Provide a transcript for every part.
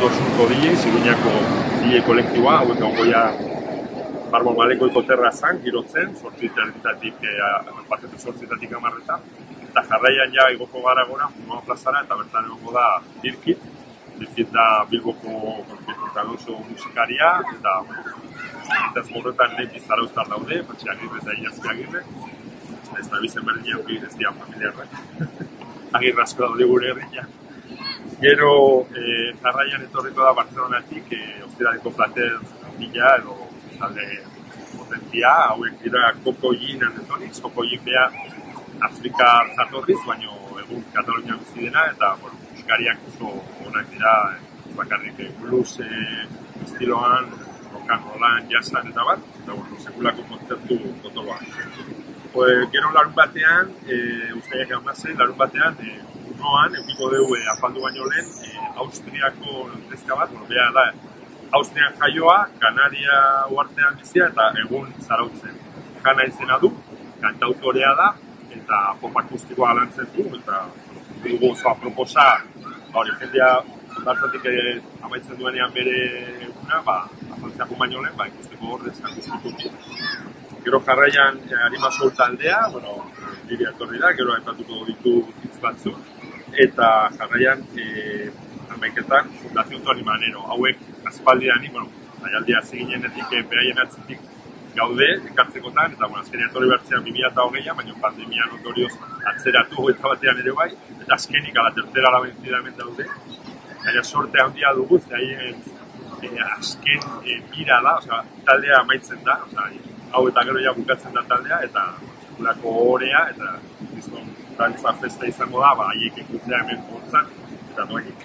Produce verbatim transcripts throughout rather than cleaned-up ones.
Mundo Surko D J, Iruñako D J kolektiboa, hauek egongoia Barbon Malekoiko terrazan, girotzen, zortzitatik, partetu zortzitatik amarretan, eta jarraian ja igoko gara gora, Fungoa plazara, eta bertan egongo da Birkit. Birkit da Bilboko Alonso musikaria, eta ez horretan lehen bizarauztar daude, Patxi Agirre eta Iñazki Agirre, ez da bizen berdina hori ez dira familiarrak, Agirre asko daude gure herrian. Gero jarraian etorriko da Barcelonatik, Ostiradeko Plater bila edo talde potentzia, hauek dira Koko Jinan etorriz, Koko Jin beha Afrika jatorriz, baina egun Katalunian bizi dena, eta musikariak oso onak dira, bakarrik blues estiloan, rock and rollan, jazzan eta bat, eta sekulako kontzertu potoloa. Gero larun batean, ustaiak amazei, larun batean, Noan, eukiko dugu afaldu baino lehen, Austriako neska bat, beha da, Austrian jaioa, Kanaria uartean bizia eta egun zarautzen. Jana izena du, kantautorea da, eta pop akustikoa lantzen du, eta dugu oso aproposa, hori, jendea, ondartzatik amaitzen duenean bere eguna, afaltzeako baino lehen, ikusteko horrez akustikutik. Gero jarraian Arima Soul taldea, bueno, niri etorri da, gero aipatuko ditu hitz batzuk, eta jarraian hamaiketan Fundazio Toni Manero, hauek aspaldidanik, bueno, jaialdia ziginenetik beraien atzitik gaude, ekartzekotan, eta bueno, azkenean etorri bertzean bi mila hogeian, baina pandemia notorioz atzeratu eta batean ere bai, eta azkenik ala tercera la vencida hemen daude. Baina sorte handia dugu, zaien azken bira da, oza, taldea amaitzen da, oza, hau eta gero ja bukatzen da taldea, eta sekulako orea, eta bizton dantza festa izango da, ba, haiek ikutzea hemen bortzan, eta doainik.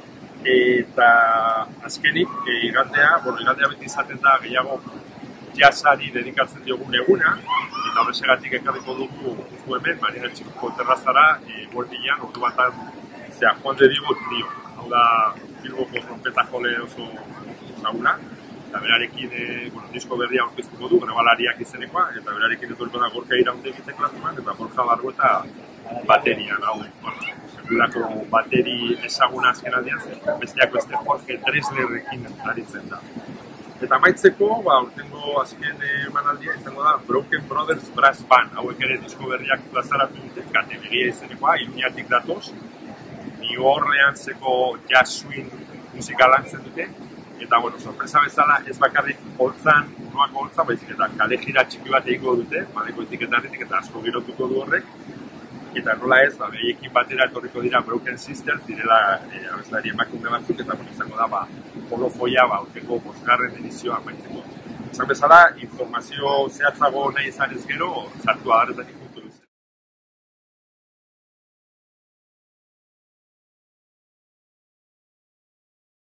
Eta azkenik, igandea, bueno, igandea beti izaten da gehiago jazzari dedikatzen diogun eguna, eta horrezegatik ekarriko dugu dugu hemen, Marina Txikoko terrazara, Goldian, ordu batan, zera, Juan de Diego trio. Hau da, Bilboko trompeta jole oso zaguna, eta berarekin, bueno, disko berria aurkeztuko du, grabalariak izenekoa, eta berarekin etorko da Gorka Iraunde egite klasuan, eta Borja Bargo eta baterian, hau, bueno, sekulako bateri ezaguna azken aldean, besteak beste Jorge Dreslerrekin aritzen da. Eta maitzeko, ba, urtengo azken emanaldia izango da Broken Brothers Brass Band, hauek ere disko berriak plazaratu dute, kategoria izenekoa, Iruñatik datoz, New Orleanseko jazz swing musika lantzen dute, eta, bueno, sorpresa bezala ez bakarrik holtzan, nuako holtzan, baizik eta kale jira txiki bat egingo dute, maleko etiketarretik eta asko girotuko du horrek, eta nola ez, ba, behiekin batera etorriko dira Broken Sisters, direla abeslari emakume batzuk, eta bueno, izango da, ba, polo foia, ba, urteko bosgarren edizioa maitzeko. Esan bezala, informazio zehatzago nahi izan ez gero, sartu adarretatik